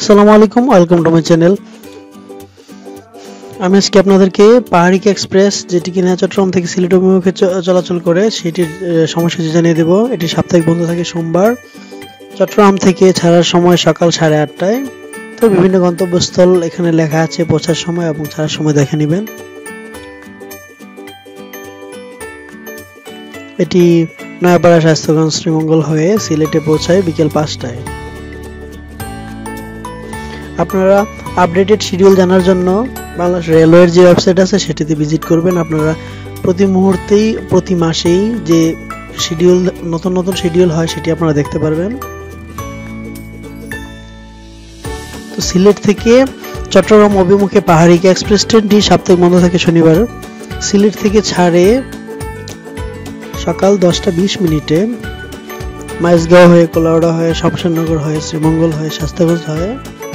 আসসালামু আলাইকুম, welcome to my channel. আমি আজকে আপনাদেরকে পাহাড়িকা এক্সপ্রেস, যেটি কিনা চট্টগ্রাম থেকে সিলেট অভিমুখে চলাচল করে, সেটির সময়সূচি জানিয়ে দেব। এটি সাপ্তাহিক বন্ধ থাকে সোমবার। চট্টগ্রাম থেকে ছাড়ার সময় সকাল 8:30টায়। তো বিভিন্ন গন্তব্যস্থল এখানে লেখা আছে, পৌঁছার সময় এবং ছাড়ার সময় দেখে নেবেন। এটি নয়াপাড়া, স্বাস্থ্যগঞ্জ, শ্রীমঙ্গল হয়ে সিলেটে পৌঁছায় বিকেল 5টায়। আপনারা আপডেটেড শিডিউল জানার জন্য বাংলাদেশ রেলওয়ের যে ওয়েবসাইট আছে সেটিতে ভিজিট করবেন। আপনারা প্রতি মুহূর্তেই, প্রতি মাসেই যে শিডিউল, নতুন শিডিউল হয় সেটি আপনারা দেখতে পারবেন। তো সিলেট থেকে চট্টগ্রাম অভিমুখে পাহাড়িকা এক্সপ্রেস ট্রেনটি সাপ্তাহিক বন্ধ থাকে শনিবার। সিলেট থেকে ছাড়ে সকাল 10:20 মাইজগাঁও হয়ে, কোলাউড়া হয়ে, শমশেরনগর হয়ে, শ্রীমঙ্গল হয়ে, স্বাস্থ্যগঞ্জ হয়ে,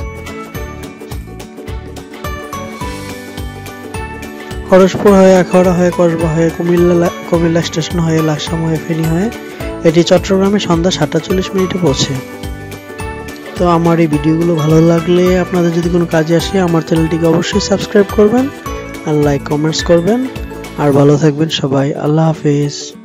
খড়গপুর হয়ে, আখাউড়া হয়ে, কসবা হয়ে, কুমিল্লা স্টেশন হয়ে, লাকসাম হয়ে, ফেনী হয়ে এটি চট্টগ্রামে সন্ধ্যা 7:40 পৌঁছে। তো আমার এই ভিডিওগুলো ভালো লাগলে, আপনাদের যদি কোনো কাজে আসে, আমার চ্যানেলটিকে অবশ্যই সাবস্ক্রাইব করবেন আর লাইক কমেন্টস করবেন। আর ভালো থাকবেন সবাই। আল্লাহ হাফেজ।